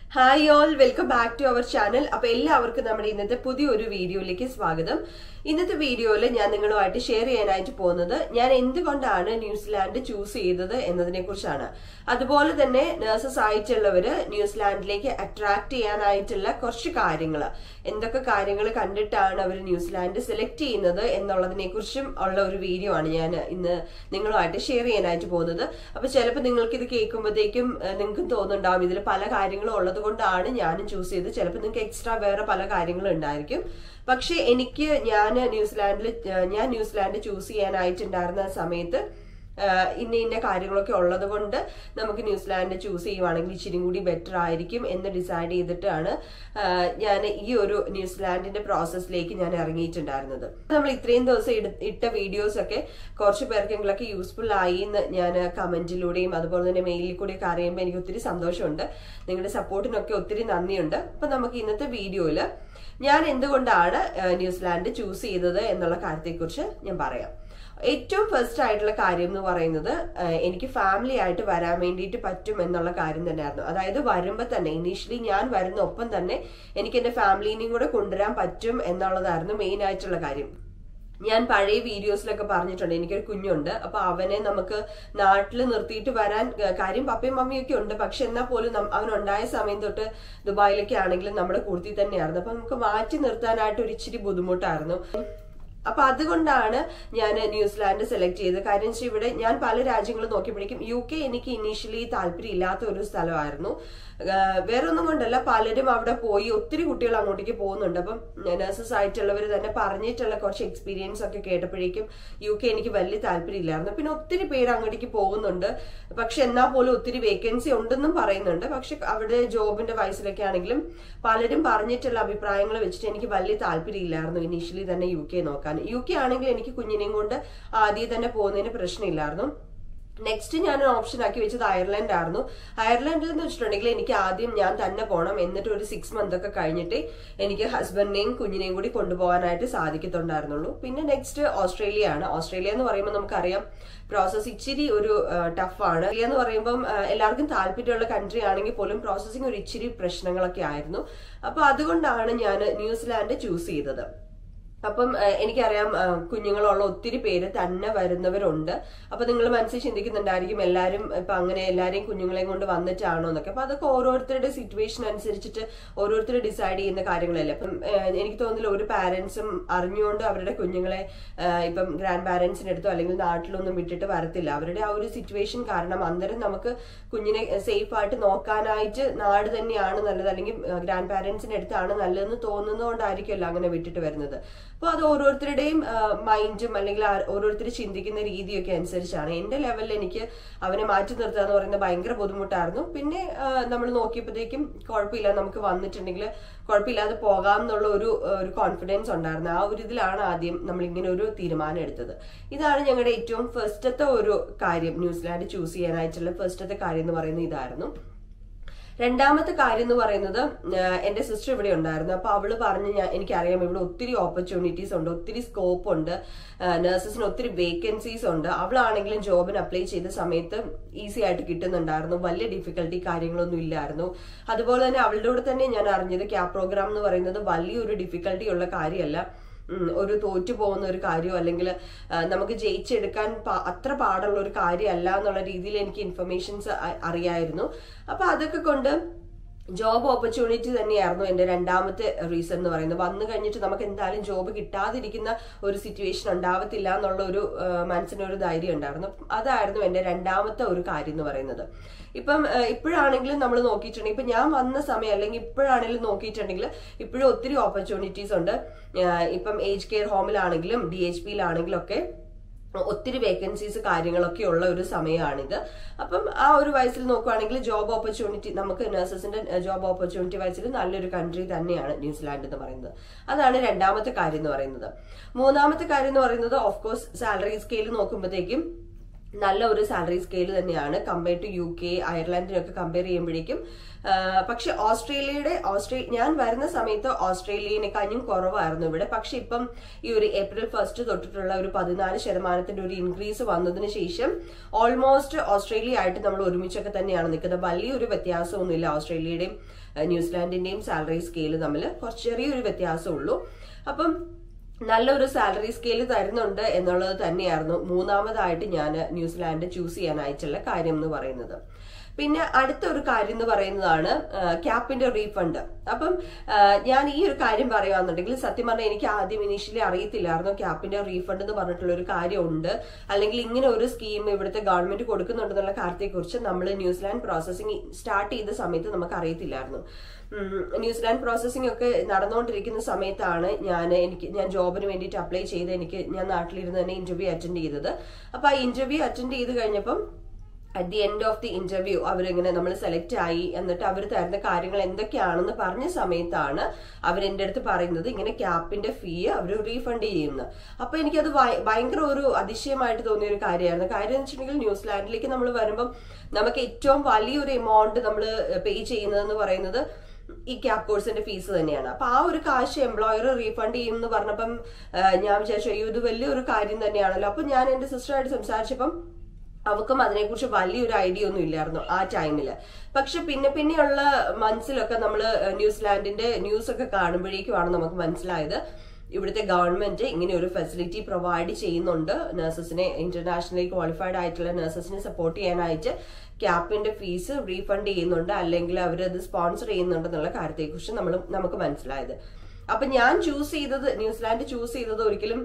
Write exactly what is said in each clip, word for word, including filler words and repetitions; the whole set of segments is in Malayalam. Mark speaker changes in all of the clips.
Speaker 1: Hi all, welcome back to our channel. അപ്പോൾ എല്ലാവർക്കും നമ്മുടെ ഇന്നത്തെ പുതിയൊരു വീഡിയോയിലേക്ക് സ്വാഗതം. ഇന്നത്തെ വീഡിയോയിൽ ഞാൻ നിങ്ങളുമായിട്ട് ഷെയർ ചെയ്യാനായിട്ട് പോകുന്നത് ഞാൻ എന്തുകൊണ്ടാണ് ന്യൂസിലാൻഡ് ചൂസ് ചെയ്തത് എന്നതിനെക്കുറിച്ചാണ്. അതുപോലെ തന്നെ നഴ്സസ് ആയിട്ടുള്ളവര് ന്യൂസിലാൻഡിലേക്ക് അട്രാക്ട് ചെയ്യാനായിട്ടുള്ള കുറച്ച് കാര്യങ്ങൾ, എന്തൊക്കെ കാര്യങ്ങൾ കണ്ടിട്ടാണ് അവർ ന്യൂസിലാൻഡ് സെലക്ട് ചെയ്യുന്നത് എന്നുള്ളതിനെക്കുറിച്ചും ഉള്ള ഒരു വീഡിയോ ആണ് ഞാൻ ഇന്ന് നിങ്ങളുമായിട്ട് ഷെയർ ചെയ്യാനായിട്ട് പോകുന്നത്. അപ്പൊ ചിലപ്പോൾ നിങ്ങൾക്ക് ഇത് കേൾക്കുമ്പോഴത്തേക്കും നിങ്ങൾക്കും തോന്നുന്നുണ്ടാവും ഇതിൽ പല കാര്യങ്ങളും ഉള്ളത് കൊണ്ടാണ് ഞാനും ചൂസ് ചെയ്തത്. ചിലപ്പോൾ നിങ്ങൾക്ക് എക്സ്ട്രാ വേറെ പല കാര്യങ്ങളും ഉണ്ടായിരിക്കും. പക്ഷെ എനിക്ക് ഞാൻ ന്യൂസിലാൻഡിൽ ഞാൻ ന്യൂസിലാൻഡ് ചൂസ് ചെയ്യാനായിട്ടുണ്ടായിരുന്ന സമയത്ത് ഇന്ന ഇന്ന കാര്യങ്ങളൊക്കെ ഉള്ളത് കൊണ്ട് നമുക്ക് ന്യൂസിലാൻഡ് ചൂസ് ചെയ്യുവാണെങ്കിൽ ഇച്ചിരി കൂടി ബെറ്റർ ആയിരിക്കും എന്ന് ഡിസൈഡ് ചെയ്തിട്ടാണ് ഞാൻ ഈ ഒരു ന്യൂസിലാൻഡിന്റെ പ്രോസസ്സിലേക്ക് ഞാൻ ഇറങ്ങിയിട്ടുണ്ടായിരുന്നത്. നമ്മൾ ഇത്രയും ദിവസം ഇട്ട വീഡിയോസ് ഒക്കെ കുറച്ച് പേർക്കെങ്കിലൊക്കെ യൂസ്ഫുൾ ആയി എന്ന് ഞാൻ കമന്റിലൂടെയും അതുപോലെ തന്നെ മെയിലിൽ കൂടെയൊക്കെ അറിയുമ്പോൾ എനിക്ക് ഒത്തിരി സന്തോഷമുണ്ട്. നിങ്ങളുടെ സപ്പോർട്ടിനൊക്കെ ഒത്തിരി നന്ദിയുണ്ട്. അപ്പൊ നമുക്ക് ഇന്നത്തെ വീഡിയോയില് ഞാൻ എന്തുകൊണ്ടാണ് ന്യൂസിലാൻഡ് ചൂസ് ചെയ്തത് എന്നുള്ള കാര്യത്തെക്കുറിച്ച് ഞാൻ പറയാം. ഏറ്റവും ഫസ്റ്റ് ആയിട്ടുള്ള കാര്യം എന്ന് പറയുന്നത് എനിക്ക് ഫാമിലി ആയിട്ട് വരാൻ വേണ്ടിയിട്ട് പറ്റും എന്നുള്ള കാര്യം തന്നെയായിരുന്നു. അതായത് വരുമ്പോൾ തന്നെ ഇനീഷ്യലി ഞാൻ വരുന്ന ഒപ്പം തന്നെ എനിക്ക് എന്റെ ഫാമിലിനെയും കൂടെ കൊണ്ടുവരാൻ പറ്റും എന്നുള്ളതായിരുന്നു മെയിൻ ആയിട്ടുള്ള കാര്യം. ഞാൻ പഴയ വീഡിയോസിലൊക്കെ പറഞ്ഞിട്ടുണ്ട് എനിക്കൊരു കുഞ്ഞുണ്ട്, അപ്പൊ അവനെ നമുക്ക് നാട്ടിൽ നിർത്തിയിട്ട് വരാൻ കാര്യം പപ്പയും മമ്മിയും ഒക്കെ ഉണ്ട്. പക്ഷെ എന്നാൽ പോലും അവനുണ്ടായ സമയം തൊട്ട് ദുബായിലൊക്കെ ആണെങ്കിലും നമ്മുടെ കൂട്ടത്തിൽ തന്നെയായിരുന്നു. അപ്പൊ നമുക്ക് മാറ്റി നിർത്താനായിട്ട് ഒരു ഇച്ചിരി ബുദ്ധിമുട്ടായിരുന്നു. അപ്പൊ അതുകൊണ്ടാണ് ഞാൻ ന്യൂസിലാൻഡ് സെലക്ട് ചെയ്തത്. കാര്യം വെച്ചാൽ ഇവിടെ ഞാൻ പല രാജ്യങ്ങളും നോക്കിയപ്പോഴേക്കും യു കെ എനിക്ക് ഇനീഷ്യലി താല്പര്യം ഇല്ലാത്ത ഒരു സ്ഥലമായിരുന്നു. വേറെ ഒന്നും കൊണ്ടല്ല, പലരും അവിടെ പോയി ഒത്തിരി കുട്ടികൾ അങ്ങോട്ടേക്ക് പോകുന്നുണ്ട്. അപ്പം നഴ്സസ് ആയിട്ടുള്ളവർ തന്നെ പറഞ്ഞിട്ടുള്ള കുറച്ച് എക്സ്പീരിയൻസ് ഒക്കെ കേട്ടപ്പോഴേക്കും യു കെ എനിക്ക് വലിയ താല്പര്യം ഇല്ലായിരുന്നു. പിന്നെ ഒത്തിരി പേര് അങ്ങോട്ടേക്ക് പോകുന്നുണ്ട്, പക്ഷെ എന്നാൽ പോലും ഒത്തിരി വേക്കൻസി ഉണ്ടെന്നും പറയുന്നുണ്ട്. പക്ഷെ അവിടെ ജോബിന്റെ വയസ്സിലൊക്കെ ആണെങ്കിലും പലരും പറഞ്ഞിട്ടുള്ള അഭിപ്രായങ്ങൾ വെച്ചിട്ട് എനിക്ക് വലിയ താല്പര്യം ഇല്ലായിരുന്നു ഇനീഷ്യലി തന്നെ യു കെ നോക്കാൻ. യു കെ ആണെങ്കിൽ എനിക്ക് കുഞ്ഞിനെയും കൊണ്ട് ആദ്യം തന്നെ പോകുന്നതിന് പ്രശ്നമില്ലായിരുന്നു. നെക്സ്റ്റ് ഞാൻ ഓപ്ഷൻ ആക്കി വെച്ചത് അയർലൻഡ് ആയിരുന്നു. അയർലൻഡിൽ എന്ന് വെച്ചിട്ടുണ്ടെങ്കിൽ എനിക്ക് ആദ്യം ഞാൻ തന്നെ പോകണം, എന്നിട്ട് ഒരു സിക്സ് മന്ത് ഒക്കെ കഴിഞ്ഞിട്ട് എനിക്ക് ഹസ്ബൻഡിനെയും കുഞ്ഞിനെയും കൂടി കൊണ്ടുപോകാനായിട്ട് സാധിക്കത്തുണ്ടായിരുന്നുള്ളൂ. പിന്നെ നെക്സ്റ്റ് ഓസ്ട്രേലിയ ആണ്. ഓസ്ട്രേലിയ എന്ന് പറയുമ്പോൾ നമുക്കറിയാം പ്രോസസ് ഇച്ചിരി ഒരു ടഫാണ്. ഓസ്ട്രേലിയ എന്ന് പറയുമ്പം എല്ലാവർക്കും താല്പര്യമുള്ള കൺട്രി ആണെങ്കിൽ പോലും പ്രോസസ്സിങ് ഒരു ഇച്ചിരി പ്രശ്നങ്ങളൊക്കെ ആയിരുന്നു. അപ്പൊ അതുകൊണ്ടാണ് ഞാൻ ന്യൂസിലാൻഡ് ചൂസ് ചെയ്തത്. അപ്പം എനിക്കറിയാം കുഞ്ഞുങ്ങളുള്ള ഒത്തിരി പേര് തന്നെ വരുന്നവരുണ്ട്. അപ്പൊ നിങ്ങൾ മനസ്സിൽ ചിന്തിക്കുന്നുണ്ടായിരിക്കും എല്ലാവരും ഇപ്പൊ അങ്ങനെ എല്ലാരെയും കുഞ്ഞുങ്ങളെയും കൊണ്ട് വന്നിട്ടാണോ എന്നൊക്കെ. അപ്പൊ അതൊക്കെ ഓരോരുത്തരുടെ സിറ്റുവേഷൻ അനുസരിച്ചിട്ട് ഓരോരുത്തർ ഡിസൈഡ് ചെയ്യുന്ന കാര്യങ്ങളല്ലേ. അപ്പം എനിക്ക് തോന്നുന്നില്ല ഒരു പാരന്റ്സും അറിഞ്ഞുകൊണ്ട് അവരുടെ കുഞ്ഞുങ്ങളെ ഇപ്പം ഗ്രാൻഡ് പാരന്റ്സിന്റെ അടുത്തോ അല്ലെങ്കിൽ നാട്ടിലൊന്നും വിട്ടിട്ട് വരത്തില്ല. അവരുടെ ആ ഒരു സിറ്റുവേഷൻ കാരണം അന്നേരം നമുക്ക് കുഞ്ഞിനെ സേഫ് ആയിട്ട് നോക്കാനായിട്ട് നാട് തന്നെയാണ് നല്ലത്, അല്ലെങ്കിൽ ഗ്രാൻഡ് പാരന്റ്സിന്റെ അടുത്താണ് നല്ലതെന്ന് തോന്നുന്നതുകൊണ്ടായിരിക്കുമല്ലോ അങ്ങനെ വിട്ടിട്ട് വരുന്നത്. അപ്പൊ അത് ഓരോരുത്തരുടെയും മൈൻഡും അല്ലെങ്കിൽ ഓരോരുത്തർ ചിന്തിക്കുന്ന രീതിയൊക്കെ അനുസരിച്ചാണ്. എന്റെ ലെവലിൽ എനിക്ക് അവനെ മാറ്റി നിർത്തുക എന്ന് പറയുന്നത് ഭയങ്കര ബുദ്ധിമുട്ടായിരുന്നു. പിന്നെ നമ്മൾ നോക്കിയപ്പോഴത്തേക്കും കുഴപ്പമില്ല, നമുക്ക് വന്നിട്ടുണ്ടെങ്കിൽ കുഴപ്പമില്ലാതെ പോകാം എന്നുള്ള ഒരു ഒരു കോൺഫിഡൻസ് ഉണ്ടായിരുന്നു. ആ ഒരു ഇതിലാണ് ആദ്യം നമ്മൾ ഇങ്ങനെ ഒരു തീരുമാനം എടുത്തത്. ഇതാണ് ഞങ്ങളുടെ ഏറ്റവും ഫസ്റ്റത്തെ ഒരു കാര്യം, ന്യൂസിലാൻഡ് ചൂസ് ചെയ്യാനായിട്ടുള്ള ഫസ്റ്റത്തെ കാര്യം എന്ന് പറയുന്നത് ഇതായിരുന്നു. രണ്ടാമത്തെ കാര്യം എന്ന് പറയുന്നത് എന്റെ സിസ്റ്റർ ഇവിടെ ഉണ്ടായിരുന്നു. അപ്പൊ അവള് പറഞ്ഞ് ഞാൻ എനിക്കറിയാം ഇവിടെ ഒത്തിരി ഓപ്പർച്യൂണിറ്റീസ് ഉണ്ട്, ഒത്തിരി സ്കോപ്പ് ഉണ്ട്, നഴ്സസിന് ഒത്തിരി വേക്കൻസീസ് ഉണ്ട്. അവളാണെങ്കിലും ജോബിന് അപ്ലൈ ചെയ്ത സമയത്ത് ഈസി ആയിട്ട് കിട്ടുന്നുണ്ടായിരുന്നു, വലിയ ഡിഫിക്കൽട്ടി കാര്യങ്ങളൊന്നും ഇല്ലായിരുന്നു. അതുപോലെ തന്നെ അവളുടെ കൂടെ തന്നെ ഞാൻ അറിഞ്ഞത് ക്യാപ് പ്രോഗ്രാം എന്ന് പറയുന്നത് വലിയൊരു ഡിഫിക്കൽട്ടി ഉള്ള കാര്യമല്ല, ഒരു തോറ്റു പോകുന്ന ഒരു കാര്യമോ അല്ലെങ്കിൽ നമുക്ക് ജയിച്ചെടുക്കാൻ അത്ര പാടുള്ള ഒരു കാര്യമല്ല എന്നുള്ള രീതിയിൽ എനിക്ക് ഇൻഫർമേഷൻസ് അറിയായിരുന്നു. അപ്പൊ അതൊക്കെ കൊണ്ട് ജോബ് ഓപ്പർച്യൂണിറ്റി തന്നെയായിരുന്നു എന്റെ രണ്ടാമത്തെ റീസൺ എന്ന് പറയുന്നത്. വന്നു കഴിഞ്ഞിട്ട് നമുക്ക് എന്തായാലും ജോബ് കിട്ടാതിരിക്കുന്ന ഒരു സിറ്റുവേഷൻ ഉണ്ടാവത്തില്ല എന്നുള്ള ഒരു മനസ്സിനൊരു ധൈര്യം ഉണ്ടായിരുന്നു. അതായിരുന്നു എന്റെ രണ്ടാമത്തെ ഒരു കാര്യം എന്ന് പറയുന്നത്. ഇപ്പം ഇപ്പോഴാണെങ്കിലും നമ്മൾ നോക്കിയിട്ടുണ്ടെങ്കിൽ ഇപ്പൊ ഞാൻ വന്ന സമയം അല്ലെങ്കിൽ ഇപ്പോഴാണെങ്കിലും നോക്കിയിട്ടുണ്ടെങ്കിൽ ഇപ്പോഴും ഒത്തിരി ഓപ്പർച്യൂണിറ്റീസ് ഉണ്ട്. ഇപ്പം ഏജ് കെയർ ഹോമിലാണെങ്കിലും ഡി എച്ച് പിയിലാണെങ്കിലും ഒക്കെ ഒത്തിരി വേക്കൻസീസ് കാര്യങ്ങളൊക്കെ ഉള്ള ഒരു സമയമാണിത്. അപ്പം ആ ഒരു വയസ്സിൽ നോക്കുകയാണെങ്കിൽ ജോബ് ഓപ്പർച്യൂണിറ്റി നമുക്ക് നഴ്സസിന്റെ ജോബ് ഓപ്പർച്യൂണിറ്റി വയസ്സിൽ നല്ലൊരു കൺട്രി തന്നെയാണ് ന്യൂസിലാൻഡ് എന്ന് പറയുന്നത്. അതാണ് രണ്ടാമത്തെ കാര്യം എന്ന് പറയുന്നത്. മൂന്നാമത്തെ കാര്യം എന്ന് പറയുന്നത് ഓഫ് കോഴ്സ് സാലറി സ്കെയിൽ നോക്കുമ്പോഴത്തേക്കും നല്ല ഒരു സാലറി സ്കെയിൽ തന്നെയാണ് കമ്പയർ ടു യു കെ അയർലൻഡിനൊക്കെ കമ്പയർ ചെയ്യുമ്പോഴേക്കും. പക്ഷെ ഓസ്ട്രേലിയയുടെ ഓസ്ട്രേലിയ ഞാൻ വരുന്ന സമയത്ത് ഓസ്ട്രേലിയനെക്കാളും കുറവായിരുന്നു ഇവിടെ. പക്ഷെ ഇപ്പം ഈ ഒരു ഏപ്രിൽ ഫസ്റ്റ് തൊട്ടിട്ടുള്ള ഒരു പതിനാല് ശതമാനത്തിന്റെ ഒരു ഇൻക്രീസ് വന്നതിന് ശേഷം ഓൾമോസ്റ്റ് ഓസ്ട്രേലിയ ആയിട്ട് നമ്മൾ ഒരുമിച്ചൊക്കെ തന്നെയാണ് നിൽക്കുന്നത്. വലിയൊരു വ്യത്യാസമൊന്നുമില്ല ഓസ്ട്രേലിയയുടെയും ന്യൂസിലാൻഡിന്റെയും സാലറി സ്കെയിൽ തമ്മിൽ കുറച്ച് ചെറിയൊരു വ്യത്യാസമുള്ളൂ. അപ്പം നല്ലൊരു സാലറി സ്കെയിൽ തരുന്നുണ്ട് എന്നുള്ളത് തന്നെയായിരുന്നു മൂന്നാമതായിട്ട് ഞാൻ ന്യൂസിലാൻഡ് ചൂസ് ചെയ്യാനായിട്ടുള്ള കാര്യം എന്ന് പറയുന്നത്. പിന്നെ അടുത്ത ഒരു കാര്യം എന്ന് പറയുന്നതാണ് ക്യാപ്പിന്റെ റീഫണ്ട്. അപ്പം ഞാൻ ഈ ഒരു കാര്യം പറയുകയാണെന്നുണ്ടെങ്കിൽ സത്യം പറഞ്ഞാൽ എനിക്ക് ആദ്യം ഇനീഷ്യലി അറിയത്തില്ലായിരുന്നു ക്യാപ്പിന്റെ റീഫണ്ട് എന്ന് പറഞ്ഞിട്ടുള്ള ഒരു കാര്യമുണ്ട്, അല്ലെങ്കിൽ ഇങ്ങനെ ഒരു സ്കീം ഇവിടുത്തെ ഗവൺമെന്റ് കൊടുക്കുന്നുണ്ടെന്നുള്ള കാര്യത്തെക്കുറിച്ച് നമ്മൾ ന്യൂസിലാൻഡ് പ്രോസസ്സിംഗ് സ്റ്റാർട്ട് ചെയ്ത സമയത്ത് നമുക്ക് അറിയത്തില്ലായിരുന്നു. ന്യൂസിലാൻഡ് പ്രോസസ്സിംഗ് ഒക്കെ നടന്നുകൊണ്ടിരിക്കുന്ന സമയത്താണ് ഞാൻ എനിക്ക് ഞാൻ ജോബിന് വേണ്ടിയിട്ട് അപ്ലൈ ചെയ്ത് എനിക്ക് ഞാൻ നാട്ടിലിരുന്ന് തന്നെ ഇന്റർവ്യൂ അറ്റൻഡ് ചെയ്തത്. അപ്പൊ ആ ഇന്റർവ്യൂ അറ്റൻഡ് ചെയ്ത് കഴിഞ്ഞപ്പം at the end of the interview അവരിങ്ങനെ നമ്മൾ സെലക്ട് ആയി എന്നിട്ട് അവർ തരുന്ന കാര്യങ്ങൾ എന്തൊക്കെയാണെന്ന് പറഞ്ഞ സമയത്താണ് അവരെന്റെ അടുത്ത് പറയുന്നത് ഇങ്ങനെ ക്യാപ്പിന്റെ ഫീ അവർ റീഫണ്ട് ചെയ്യുന്നത്. അപ്പൊ എനിക്കത് ഭയങ്കര ഒരു അതിശയമായിട്ട് തോന്നിയ ഒരു കാര്യമായിരുന്നു. കാര്യം എന്ന് വെച്ചിട്ടുണ്ടെങ്കിൽ ന്യൂസിലാൻഡിലേക്ക് നമ്മൾ വരുമ്പം നമുക്ക് ഏറ്റവും വലിയൊരു എമൗണ്ട് നമ്മൾ പേ ചെയ്യുന്നതെന്ന് പറയുന്നത് ഈ ക്യാപ് കോഴ്സിന്റെ ഫീസ് തന്നെയാണ്. അപ്പൊ ആ ഒരു കാശ് എംപ്ലോയർ റീഫണ്ട് ചെയ്യും എന്ന് പറഞ്ഞപ്പം ഞാൻ വിചാരിച്ചു അയ്യോ ഇത് വലിയൊരു കാര്യം തന്നെയാണല്ലോ. അപ്പൊ ഞാൻ എന്റെ സിസ്റ്ററായിട്ട് സംസാരിച്ചപ്പം അവക്കും അതിനെക്കുറിച്ച് വലിയൊരു ഐഡിയ ഒന്നും ഇല്ലായിരുന്നു ആ ടൈമില്. പക്ഷെ പിന്നെ പിന്നെയുള്ള മന്ത്സിലൊക്കെ നമ്മൾ ന്യൂസിലാൻഡിന്റെ ന്യൂസ് ഒക്കെ കാണുമ്പോഴേക്കുമാണ് നമുക്ക് മനസ്സിലായത് ഇവിടുത്തെ ഗവൺമെന്റ് ഇങ്ങനെ ഒരു ഫെസിലിറ്റി പ്രൊവൈഡ് ചെയ്യുന്നുണ്ട് നഴ്സസിനെ, ഇന്റർനാഷണലി ക്വാളിഫൈഡ് ആയിട്ടുള്ള നഴ്സസിനെ സപ്പോർട്ട് ചെയ്യാനായിട്ട് ക്യാപ്പിന്റെ ഫീസ് റീഫണ്ട് ചെയ്യുന്നുണ്ട്, അല്ലെങ്കിൽ അവരത് സ്പോൺസർ ചെയ്യുന്നുണ്ടെന്നുള്ള കാര്യത്തെക്കുറിച്ച് നമ്മൾ നമുക്ക് മനസ്സിലായത്. അപ്പൊ ഞാൻ ചൂസ് ചെയ്തത് ന്യൂസിലാൻഡ് ചൂസ് ചെയ്തത് ഒരിക്കലും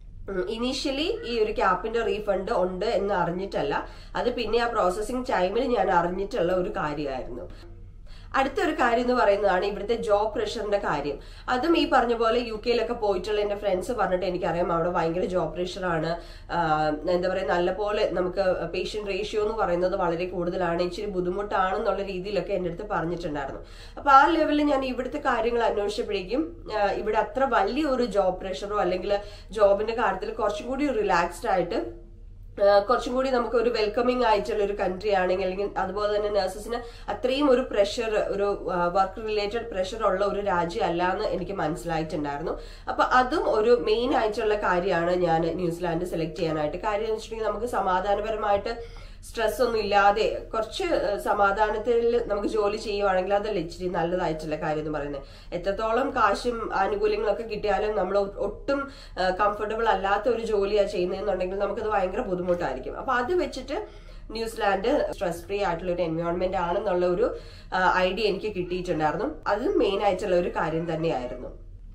Speaker 1: ഇനീഷ്യലി ഈ ഒരു ക്യാപ്പിന്റെ റീഫണ്ട് ഉണ്ട് എന്ന് അറിഞ്ഞിട്ടല്ല, അത് പിന്നെ ആ പ്രോസസ്സിംഗ് ടൈമിൽ ഞാൻ അറിഞ്ഞിട്ടുള്ള ഒരു കാര്യമായിരുന്നു. അടുത്തൊരു കാര്യം എന്ന് പറയുന്നതാണ് ഇവിടുത്തെ ജോബ് പ്രഷറിന്റെ കാര്യം. അതും ഈ പറഞ്ഞ പോലെ യു കെയിലൊക്കെ പോയിട്ടുള്ള എന്റെ ഫ്രണ്ട്സ് പറഞ്ഞിട്ട് എനിക്കറിയാം അവിടെ ഭയങ്കര ജോബ് പ്രഷറാണ്. എന്താ പറയുക, നല്ല പോലെ നമുക്ക് പേഷ്യന്റ് റേഷ്യോ എന്ന് പറയുന്നത് വളരെ കൂടുതലാണ്, ഇച്ചിരി ബുദ്ധിമുട്ടാണെന്നുള്ള രീതിയിലൊക്കെ എന്റെ അടുത്ത് പറഞ്ഞിട്ടുണ്ടായിരുന്നു. അപ്പൊ ആ ലെവലിൽ ഞാൻ ഇവിടുത്തെ കാര്യങ്ങൾ അന്വേഷിച്ചപ്പോഴേക്കും ഇവിടെ അത്ര വലിയൊരു ജോബ് പ്രഷറോ അല്ലെങ്കിൽ ജോബിന്റെ കാര്യത്തിൽ കുറച്ചും കൂടി റിലാക്സ്ഡ് ആയിട്ട് കുറച്ചും കൂടി നമുക്ക് ഒരു വെൽക്കമിങ് ആയിട്ടുള്ള ഒരു കൺട്രി ആണെങ്കിൽ, അല്ലെങ്കിൽ അതുപോലെ തന്നെ നഴ്സസിന് അത്രയും ഒരു പ്രഷർ, ഒരു വർക്ക് റിലേറ്റഡ് പ്രഷർ ഉള്ള ഒരു രാജ്യം അല്ല എന്ന് എനിക്ക് മനസ്സിലായിട്ടുണ്ടായിരുന്നു. അപ്പൊ അതും ഒരു മെയിൻ ആയിട്ടുള്ള കാര്യമാണ് ഞാൻ ന്യൂസിലാൻഡ് സെലക്ട് ചെയ്യാനായിട്ട്. കാര്യം എന്ന് വെച്ചിട്ടുണ്ടെങ്കിൽ നമുക്ക് സമാധാനപരമായിട്ട് സ്ട്രെസ് ഒന്നും ഇല്ലാതെ കുറച്ച് സമാധാനത്തിൽ നമുക്ക് ജോലി ചെയ്യുവാണെങ്കിൽ അതല്ല ഇച്ചിരി നല്ലതായിട്ടുള്ള കാര്യം എന്ന് പറയുന്നത്. എത്രത്തോളം കാശും ആനുകൂല്യങ്ങളൊക്കെ കിട്ടിയാലും നമ്മൾ ഒട്ടും കംഫർട്ടബിൾ അല്ലാത്ത ഒരു ജോലിയാണ് ചെയ്യുന്നതെന്നുണ്ടെങ്കിൽ നമുക്കത് ഭയങ്കര ബുദ്ധിമുട്ടായിരിക്കും. അപ്പൊ അത് വെച്ചിട്ട് ന്യൂസിലാൻഡ് സ്ട്രെസ് ഫ്രീ ആയിട്ടുള്ള ഒരു എൻവയോൺമെന്റ് ആണെന്നുള്ള ഒരു ഐഡിയ എനിക്ക് കിട്ടിയിട്ടുണ്ടായിരുന്നു. അതും മെയിൻ ആയിട്ടുള്ള ഒരു കാര്യം തന്നെയായിരുന്നു.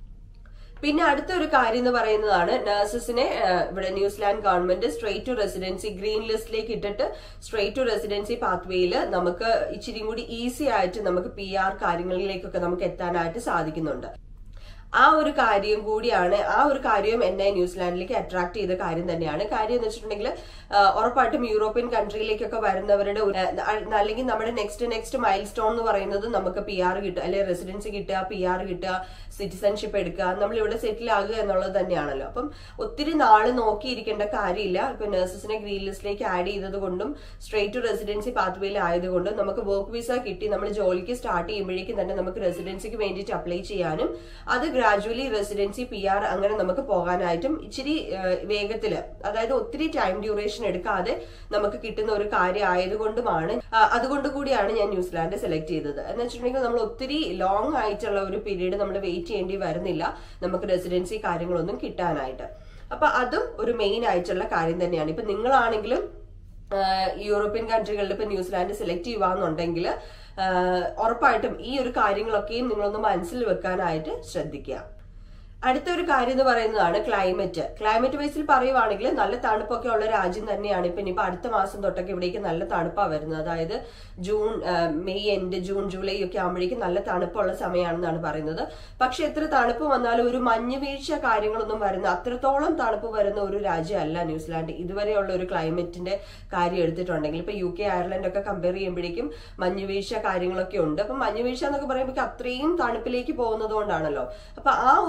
Speaker 1: പിന്നെ അടുത്തൊരു കാര്യം എന്ന് പറയുന്നതാണ് നഴ്സസിനെ ഇവിടെ New Zealand government straight to residency green ലിസ്റ്റിലേക്ക് ഇട്ടിട്ട് സ്ട്രേറ്റ് ടു റെസിഡൻസി പാത്വേയിൽ നമുക്ക് ഇച്ചിരി കൂടി ഈസി ആയിട്ട് നമുക്ക് പി ആർ കാര്യങ്ങളിലേക്കൊക്കെ നമുക്ക് എത്താനായിട്ട് സാധിക്കുന്നുണ്ട്. ആ ഒരു കാര്യം കൂടിയാണ്, ആ ഒരു കാര്യവും എന്നെ ന്യൂസിലാൻഡിലേക്ക് അട്രാക്ട് ചെയ്ത കാര്യം തന്നെയാണ്. കാര്യം എന്ന് വെച്ചിട്ടുണ്ടെങ്കിൽ ഉറപ്പായിട്ടും യൂറോപ്യൻ കൺട്രിയിലേക്കൊക്കെ വരുന്നവരുടെ അല്ലെങ്കിൽ നമ്മുടെ നെക്സ്റ്റ് നെക്സ്റ്റ് മൈൽ സ്റ്റോൺ എന്ന് പറയുന്നത് നമുക്ക് പി ആർ കിട്ടുക, അല്ലെങ്കിൽ റെസിഡൻസി കിട്ടുക, പി ആർ കിട്ടുക, സിറ്റിസൺഷിപ്പ് എടുക്കുക, നമ്മൾ ഇവിടെ സെറ്റിൽ ആകുക എന്നുള്ളത് തന്നെയാണല്ലോ. അപ്പം ഒത്തിരി നാള് നോക്കിയിരിക്കേണ്ട കാര്യമില്ല. ഇപ്പൊ നഴ്സസിനെ ഗ്രീൻ ലിസ്റ്റിലേക്ക് ആഡ് ചെയ്തത് കൊണ്ടും സ്ട്രേറ്റ് ടു റെസിഡൻസി പാത്വേയിൽ ആയതുകൊണ്ടും നമുക്ക് വർക്ക് വിസ കിട്ടി നമ്മൾ ജോലിക്ക് സ്റ്റാർട്ട് ചെയ്യുമ്പോഴേക്കും തന്നെ നമുക്ക് റെസിഡൻസിക്ക് വേണ്ടിയിട്ട് അപ്ലൈ ചെയ്യാനും അത് ഗ്രാജുവലി റെസിഡൻസി പി ആർ അങ്ങനെ നമുക്ക് പോകാനായിട്ടും ഇച്ചിരി വേഗത്തില്, അതായത് ഒത്തിരി ടൈം ഡ്യൂറേഷൻ എടുക്കാതെ നമുക്ക് കിട്ടുന്ന ഒരു കാര്യം ആയതുകൊണ്ടുമാണ് അതുകൊണ്ട് കൂടിയാണ് ഞാൻ ന്യൂസിലാൻഡ് സെലക്ട് ചെയ്തത്. എന്ന് വെച്ചിട്ടുണ്ടെങ്കിൽ നമ്മൾ ഒത്തിരി ലോങ് ആയിട്ടുള്ള ഒരു പീരീഡ് നമ്മൾ വെയിറ്റ് ചെയ്യേണ്ടി വരുന്നില്ല നമുക്ക് റെസിഡൻസി കാര്യങ്ങളൊന്നും കിട്ടാനായിട്ട്. അപ്പൊ അതും ഒരു മെയിൻ ആയിട്ടുള്ള കാര്യം തന്നെയാണ്. ഇപ്പൊ നിങ്ങളാണെങ്കിലും യൂറോപ്യൻ കൺട്രികളിൽ ഇപ്പൊ ന്യൂസിലാൻഡ് സെലക്ട് ചെയ്യുവാന്നുണ്ടെങ്കിൽ ഉറപ്പായിട്ടും ഈ ഒരു കാര്യങ്ങളൊക്കെയും നിങ്ങളൊന്ന് മനസ്സിൽ വെക്കാനായിട്ട് ശ്രദ്ധിക്കുക. അടുത്തൊരു കാര്യം എന്ന് പറയുന്നതാണ് ക്ലൈമറ്റ്. ക്ലൈമറ്റ് വൈസിൽ പറയുവാണെങ്കിൽ നല്ല തണുപ്പൊക്കെ ഉള്ള രാജ്യം തന്നെയാണ്. ഇപ്പൊ ഇനിയിപ്പോ അടുത്ത മാസം തൊട്ടൊക്കെ ഇവിടേക്ക് നല്ല തണുപ്പാണ് വരുന്നത്. അതായത് June May end June July ഒക്കെ ആകുമ്പോഴേക്കും നല്ല തണുപ്പുള്ള സമയമാണെന്നാണ് പറയുന്നത്. പക്ഷെ എത്ര തണുപ്പ് വന്നാലും ഒരു മഞ്ഞ് വീഴ്ച കാര്യങ്ങളൊന്നും വരുന്ന അത്രത്തോളം തണുപ്പ് വരുന്ന ഒരു രാജ്യമല്ല ന്യൂസിലാൻഡ്. ഇതുവരെയുള്ള ഒരു ക്ലൈമറ്റിന്റെ കാര്യം എടുത്തിട്ടുണ്ടെങ്കിൽ ഇപ്പൊ യു കെ അയർലൻഡ് ഒക്കെ കമ്പയർ ചെയ്യുമ്പോഴേക്കും മഞ്ഞ് വീഴ്ച കാര്യങ്ങളൊക്കെ ഉണ്ട്. അപ്പൊ മഞ്ഞ് വീഴ്ച എന്നൊക്കെ പറയുമ്പോൾ അത്രയും തണുപ്പിലേക്ക് പോകുന്നത് കൊണ്ടാണല്ലോ. അപ്പൊ ആ ഒരു ലെവൽ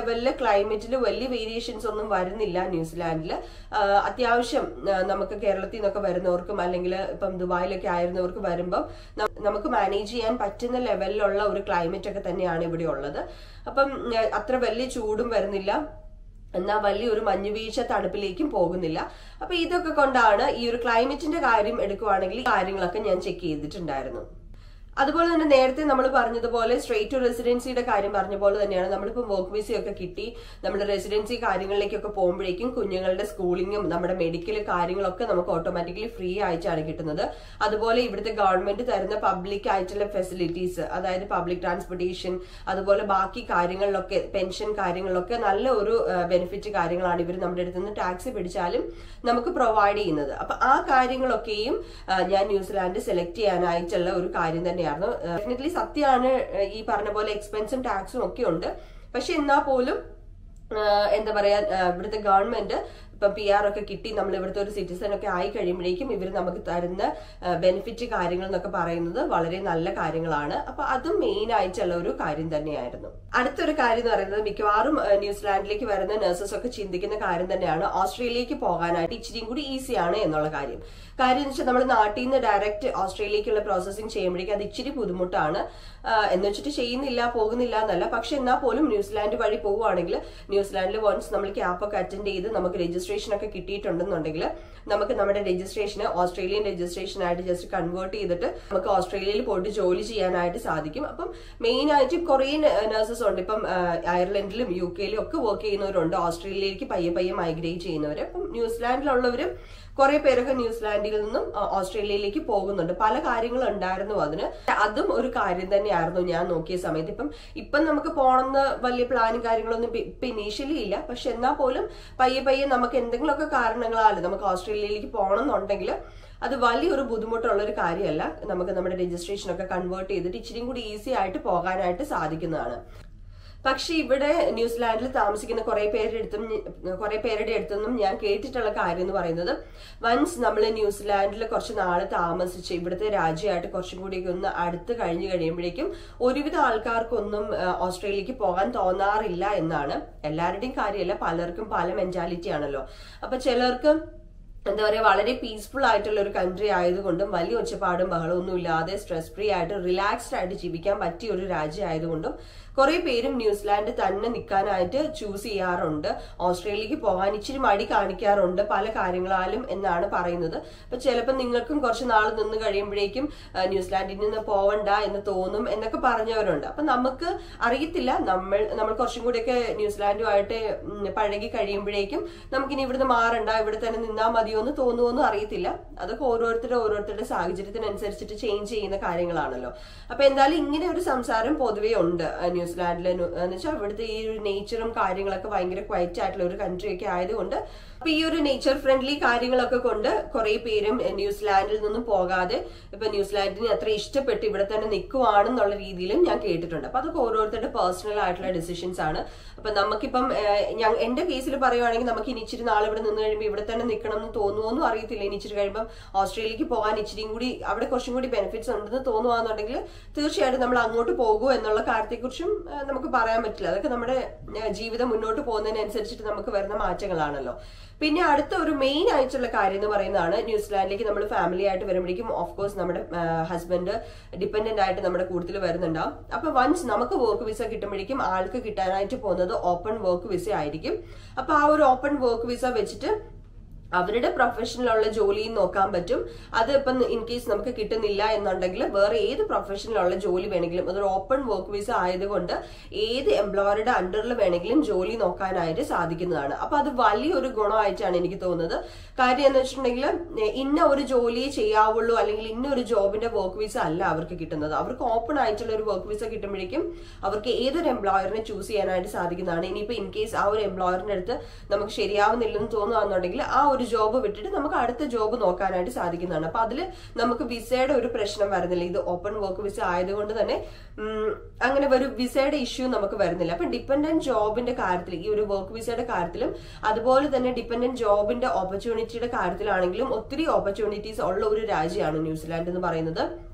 Speaker 1: ലെവലില് ക്ലൈമറ്റിൽ വലിയ വേരിയേഷൻസ് ഒന്നും വരുന്നില്ല ന്യൂസിലാൻഡിൽ. അത്യാവശ്യം നമുക്ക് കേരളത്തിൽ നിന്നൊക്കെ വരുന്നവർക്കും അല്ലെങ്കിൽ ഇപ്പം ദുബായിലൊക്കെ ആയിരുന്നവർക്ക് വരുമ്പം നമുക്ക് മാനേജ് ചെയ്യാൻ പറ്റുന്ന ലെവലിലുള്ള ഒരു ക്ലൈമറ്റ് ഒക്കെ തന്നെയാണ് ഇവിടെ ഉള്ളത്. അപ്പം അത്ര വലിയ ചൂടും വരുന്നില്ല, എന്നാൽ വലിയൊരു മഞ്ഞുവീഴ്ച തണുപ്പിലേക്കും പോകുന്നില്ല. അപ്പൊ ഇതൊക്കെ കൊണ്ടാണ് ഈ ഒരു ക്ലൈമറ്റിന്റെ കാര്യം എടുക്കുവാണെങ്കിൽ ഈ കാര്യങ്ങളൊക്കെ ഞാൻ ചെക്ക് ചെയ്തിട്ടുണ്ടായിരുന്നു. അതുപോലെ തന്നെ നേരത്തെ നമ്മൾ പറഞ്ഞതുപോലെ സ്ട്രേറ്റ് ടു റെസിഡൻസിയുടെ കാര്യം പറഞ്ഞ പോലെ തന്നെയാണ് നമ്മളിപ്പോൾ വർക്ക് വിസയൊക്കെ കിട്ടി നമ്മുടെ റെസിഡൻസി കാര്യങ്ങളിലേക്കൊക്കെ പോകുമ്പോഴേക്കും കുഞ്ഞുങ്ങളുടെ സ്കൂളിങ്ങും നമ്മുടെ മെഡിക്കൽ കാര്യങ്ങളൊക്കെ നമുക്ക് ഓട്ടോമാറ്റിക്കലി ഫ്രീ ആയിട്ടാണ് കിട്ടുന്നത്. അതുപോലെ ഇവിടുത്തെ ഗവൺമെന്റ് തരുന്ന പബ്ലിക് ആയിട്ടുള്ള ഫെസിലിറ്റീസ്, അതായത് പബ്ലിക് ട്രാൻസ്പോർട്ടേഷൻ, അതുപോലെ ബാക്കി കാര്യങ്ങളിലൊക്കെ പെൻഷൻ കാര്യങ്ങളിലൊക്കെ നല്ല ഒരു ബെനിഫിറ്റ് കാര്യങ്ങളാണ് ഇവർ നമ്മുടെ അടുത്ത് നിന്ന് ടാക്സ് പിടിച്ചാലും നമുക്ക് പ്രൊവൈഡ് ചെയ്യുന്നത്. അപ്പൊ ആ കാര്യങ്ങളൊക്കെയും ഞാൻ ന്യൂസിലാൻഡ് സെലക്ട് ചെയ്യാനായിട്ടുള്ള ഒരു കാര്യം തന്നെ. ഡെഫിനറ്റ്ലി സത്യമാണ്, ഈ പറഞ്ഞ പോലെ എക്സ്പെൻസും ടാക്സും ഒക്കെ ഉണ്ട്. പക്ഷെ എന്നാൽ പോലും എന്താ പറയാ, ഇവിടുത്തെ ഗവൺമെന്റ് ഇപ്പം പി ആർ ഒക്കെ കിട്ടി നമ്മൾ ഇവിടുത്തെ ഒരു സിറ്റിസൺ ഒക്കെ ആയി കഴിയുമ്പോഴേക്കും ഇവർ നമുക്ക് തരുന്ന ബെനിഫിറ്റ് കാര്യങ്ങൾ എന്നൊക്കെ പറയുന്നത് വളരെ നല്ല കാര്യങ്ങളാണ്. അപ്പൊ അതും മെയിൻ ആയിട്ടുള്ള ഒരു കാര്യം തന്നെയായിരുന്നു. അടുത്തൊരു കാര്യം എന്ന് പറയുന്നത് മിക്കവാറും ന്യൂസിലാൻഡിലേക്ക് വരുന്ന നഴ്സസ് ഒക്കെ ചിന്തിക്കുന്ന കാര്യം തന്നെയാണ്, ഓസ്ട്രേലിയയിലേക്ക് പോകാനായിട്ട് ഇച്ചിരിയും കൂടി ഈസിയാണ് എന്നുള്ള കാര്യം. കാര്യം എന്ന് വെച്ചാൽ നമ്മൾ നാട്ടിൽ നിന്ന് ഡയറക്റ്റ് ഓസ്ട്രേലിയക്കുള്ള പ്രോസസ്സിംഗ് ചെയ്യുമ്പോഴേക്കും അത് ഇച്ചിരി ബുദ്ധിമുട്ടാണ്. എന്ന് വെച്ചിട്ട് ചെയ്യുന്നില്ല പോകുന്നില്ല എന്നല്ല, പക്ഷെ എന്നാൽ പോലും ന്യൂസിലാൻഡ് വഴി പോവുകയാണെങ്കിൽ ന്യൂസിലാൻഡിൽ വൺസ് നമ്മൾ ക്യാമ്പ് ഒക്കെ അറ്റൻഡ് ചെയ്ത് നമുക്ക് രജിസ്ട്രേഷൻ ഒക്കെ കിട്ടിയിട്ടുണ്ടെന്നുണ്ടെങ്കിൽ നമുക്ക് നമ്മുടെ രജിസ്ട്രേഷന് ഓസ്ട്രേലിയൻ രജിസ്ട്രേഷൻ ആയിട്ട് ജസ്റ്റ് കൺവേർട്ട് ചെയ്തിട്ട് നമുക്ക് ഓസ്ട്രേലിയയിൽ പോയിട്ട് ജോലി ചെയ്യാനായിട്ട് സാധിക്കും. അപ്പം മെയിൻ ആയിട്ട് കുറേ നഴ്സസ് ഉണ്ട്. ഇപ്പം അയർലൻഡിലും യു കെയിലും ഒക്കെ വർക്ക് ചെയ്യുന്നവരുണ്ട്, ഓസ്ട്രേലിയയിലേക്ക് പയ്യെ പയ്യെ മൈഗ്രേറ്റ് ചെയ്യുന്നവര്. അപ്പം ന്യൂസിലാൻഡിലുള്ളവരും കുറെ പേരൊക്കെ ന്യൂസിലാൻഡിൽ നിന്നും ഓസ്ട്രേലിയയിലേക്ക് പോകുന്നുണ്ട്. പല കാര്യങ്ങളും ഉണ്ടായിരുന്നു അതിന്. അതും ഒരു കാര്യം തന്നെയായിരുന്നു ഞാൻ നോക്കിയ സമയത്ത്. ഇപ്പം ഇപ്പം നമുക്ക് പോകണമെന്ന് വലിയ പ്ലാനും കാര്യങ്ങളൊന്നും ഇപ്പൊ ഇനീഷ്യലി ഇല്ല. പക്ഷെ എന്നാൽ പോലും പയ്യെ പയ്യെ നമുക്ക് എന്തെങ്കിലുമൊക്കെ കാരണങ്ങളാലും നമുക്ക് ഓസ്ട്രേലിയയിലേക്ക് പോകണം എന്നുണ്ടെങ്കിൽ അത് വലിയൊരു ബുദ്ധിമുട്ടുള്ള ഒരു കാര്യമല്ല. നമുക്ക് നമ്മുടെ രജിസ്ട്രേഷൻ ഒക്കെ കൺവേർട്ട് ചെയ്തിട്ട് ഇച്ചിരി കൂടി ഈസി ആയിട്ട് പോകാനായിട്ട് സാധിക്കുന്നതാണ്. പക്ഷെ ഇവിടെ ന്യൂസിലാൻഡിൽ താമസിക്കുന്ന കുറെ പേരുടെ അടുത്തും കുറെ പേരുടെ അടുത്തൊന്നും ഞാൻ കേട്ടിട്ടുള്ള കാര്യം എന്ന് പറയുന്നത്, വൺസ് നമ്മൾ ന്യൂസിലാൻഡിൽ കുറച്ച് നാള് താമസിച്ച് ഇവിടുത്തെ രാജ്യമായിട്ട് കുറച്ചും കൂടിയൊക്കെ ഒന്ന് അടുത്ത് കഴിഞ്ഞു കഴിയുമ്പോഴേക്കും ഒരുവിധ ആൾക്കാർക്കൊന്നും ഓസ്ട്രേലിയക്ക് പോകാൻ തോന്നാറില്ല എന്നാണ്. എല്ലാവരുടെയും കാര്യമല്ല, പലർക്കും പല മെന്റാലിറ്റി ആണല്ലോ. അപ്പൊ ചിലർക്ക് എന്താ പറയാ, വളരെ പീസ്ഫുൾ ആയിട്ടുള്ള ഒരു കൺട്രി ആയതുകൊണ്ടും വലിയ ഒച്ചപ്പാടും ബഹളമൊന്നും ഇല്ലാതെ സ്ട്രെസ് ഫ്രീ ആയിട്ട് റിലാക്സ്ഡ് ആയിട്ട് ജീവിക്കാൻ പറ്റിയ ഒരു രാജ്യം ആയതുകൊണ്ടും കുറെ പേരും ന്യൂസിലാൻഡ് തന്നെ നിൽക്കാനായിട്ട് ചൂസ് ചെയ്യാറുണ്ട്. ഓസ്ട്രേലിയക്ക് പോകാൻ ഇച്ചിരി മടി കാണിക്കാറുണ്ട് പല കാര്യങ്ങളാലും എന്നാണ് പറയുന്നത്. അപ്പൊ ചിലപ്പോൾ നിങ്ങൾക്കും കുറച്ച് നാൾ നിന്ന് കഴിയുമ്പോഴേക്കും ന്യൂസിലാൻഡിൽ നിന്ന് പോവണ്ട എന്ന് തോന്നും എന്നൊക്കെ പറഞ്ഞവരുണ്ട്. അപ്പൊ നമുക്ക് അറിയത്തില്ല, നമ്മൾ നമ്മൾ കുറച്ചും കൂടിയൊക്കെ ന്യൂസിലാൻഡുമായിട്ട് പഴകി കഴിയുമ്പോഴേക്കും നമുക്കിനി ഇവിടുന്ന് മാറണ്ട, ഇവിടെ തന്നെ നിന്നാൽ മതിയോ എന്ന് തോന്നുമോന്നും അറിയത്തില്ല. അതൊക്കെ ഓരോരുത്തരുടെ ഓരോരുത്തരുടെ സാഹചര്യത്തിനനുസരിച്ചിട്ട് ചേഞ്ച് ചെയ്യുന്ന കാര്യങ്ങളാണല്ലോ. അപ്പൊ എന്തായാലും ഇങ്ങനെ ഒരു സംസാരം പൊതുവേ ഉണ്ട് ന്യൂസിലാൻഡില്. എന്ന് വെച്ചാൽ ഇവിടുത്തെ ഈ ഒരു നേച്ചറും കാര്യങ്ങളൊക്കെ ഭയങ്കര ക്വൈറ്റ് ആയിട്ടുള്ള ഒരു കൺട്രി ഒക്കെ ആയതുകൊണ്ട് അപ്പൊ ഈ ഒരു നേച്ചർ ഫ്രണ്ട്ലി കാര്യങ്ങളൊക്കെ കൊണ്ട് കുറെ പേരും ന്യൂസിലാൻഡിൽ നിന്നും പോകാതെ ഇപ്പൊ ന്യൂസിലാൻഡിനെ അത്ര ഇഷ്ടപ്പെട്ട് ഇവിടെ തന്നെ നിൽക്കുവാണെന്നുള്ള രീതിയിലും ഞാൻ കേട്ടിട്ടുണ്ട്. അപ്പൊ അതൊക്കെ ഓരോരുത്തരുടെ പേഴ്സണൽ ആയിട്ടുള്ള ഡിസിഷൻസ് ആണ്. അപ്പൊ നമുക്കിപ്പം ഞാൻ എന്റെ കേസിൽ പറയുവാണെങ്കിൽ നമുക്ക് ഇനി ഇച്ചിരി നാളെ ഇവിടെ നിന്ന് കഴിയുമ്പോൾ ഇവിടെ തന്നെ നിൽക്കണം എന്ന് തോന്നുമോന്നും അറിയത്തില്ല. ഇനി ഇച്ചിരി കഴിയുമ്പോൾ ഓസ്ട്രേലിയക്ക് പോകാൻ ഇച്ചിരിയും കൂടി അവിടെ കുറച്ചും കൂടി ബെനിഫിറ്റ്സ് ഉണ്ടെന്ന് തോന്നുവാന്നുണ്ടെങ്കിൽ തീർച്ചയായിട്ടും നമ്മൾ അങ്ങോട്ട് പോകുമോ എന്നുള്ള കാര്യത്തെക്കുറിച്ചും നമുക്ക് പറയാൻ പറ്റില്ല. അതൊക്കെ നമ്മുടെ ജീവിതം മുന്നോട്ട് പോകുന്നതിനനുസരിച്ചിട്ട് നമുക്ക് വരുന്ന മാറ്റങ്ങളാണല്ലോ. പിന്നെ അടുത്ത ഒരു മെയിൻ ആയിട്ടുള്ള കാര്യം എന്ന് പറയുന്നതാണ്, ന്യൂസിലാൻഡിലേക്ക് നമ്മൾ ഫാമിലി ആയിട്ട് വരുമ്പോഴേക്കും ഓഫ് കോഴ്സ് നമ്മുടെ ഹസ്ബൻഡ് ഡിപ്പെൻഡന്റ് ആയിട്ട് നമ്മുടെ കൂട്ടത്തിൽ വരുന്നുണ്ടാവും. അപ്പൊ വൺസ് നമുക്ക് വർക്ക് വിസ കിട്ടുമ്പോഴേക്കും ആൾക്ക് കിട്ടാനായിട്ട് പോകുന്നത് ഓപ്പൺ വർക്ക് വിസ ആയിരിക്കും. അപ്പൊ ആ ഒരു ഓപ്പൺ വർക്ക് വിസ വെച്ചിട്ട് അവരുടെ പ്രൊഫഷനിലുള്ള ജോലിയും നോക്കാൻ പറ്റും. അത് ഇപ്പം ഇൻ കേസ് നമുക്ക് കിട്ടുന്നില്ല എന്നുണ്ടെങ്കിൽ വേറെ ഏത് പ്രൊഫഷനിലുള്ള ജോലി വേണമെങ്കിലും, അതൊരു ഓപ്പൺ വർക്ക് വിസ ആയതുകൊണ്ട് ഏത് എംപ്ലോയറുടെ അണ്ടറിൽ വേണമെങ്കിലും ജോലി നോക്കാനായിട്ട് സാധിക്കുന്നതാണ്. അപ്പൊ അത് വലിയൊരു ഗുണമായിട്ടാണ് എനിക്ക് തോന്നുന്നത്. കാര്യം എന്ന് വെച്ചിട്ടുണ്ടെങ്കിൽ ഇന്ന ഒരു ജോലിയെ ചെയ്യാവുള്ളൂ അല്ലെങ്കിൽ ഇന്ന ഒരു ജോബിന്റെ വർക്ക് വിസ അല്ല അവർക്ക് കിട്ടുന്നത്. അവർക്ക് ഓപ്പൺ ആയിട്ടുള്ള ഒരു വർക്ക് വിസ കിട്ടുമ്പോഴേക്കും അവർക്ക് ഏതൊരു എംപ്ലോയറിനെ ചൂസ് ചെയ്യാനായിട്ട് സാധിക്കുന്നതാണ്. ഇനിയിപ്പോ ഇൻ കേസ് ആ ഒരു എംപ്ലോയറിന്റെ അടുത്ത് നമുക്ക് ശരിയാവുന്നില്ലെന്ന് തോന്നുകയാണെന്നുണ്ടെങ്കിൽ ആ ഒരു ജോബ് വിട്ടിട്ട് നമുക്ക് അടുത്ത ജോബ് നോക്കാനായിട്ട് സാധിക്കുന്നതാണ്. അപ്പൊ അതില് നമുക്ക് വിസയുടെ ഒരു പ്രശ്നം വരുന്നില്ല. ഇത് ഓപ്പൺ വർക്ക് വിസ ആയതുകൊണ്ട് തന്നെ അങ്ങനെ ഒരു വിസയുടെ ഇഷ്യൂ നമുക്ക് വരുന്നില്ല. അപ്പൊ ഡിപ്പെൻഡന്റ് ജോബിന്റെ കാര്യത്തിൽ, ഈ ഒരു വർക്ക് വിസയുടെ കാര്യത്തിലും അതുപോലെ തന്നെ ഡിപ്പെൻഡന്റ് ജോബിന്റെ ഓപ്പർച്യൂണിറ്റിയുടെ കാര്യത്തിലാണെങ്കിലും ഒത്തിരി ഓപ്പർച്യൂണിറ്റീസ് ഉള്ള ഒരു രാജ്യമാണ് ന്യൂസിലാൻഡ് എന്ന് പറയുന്നത്.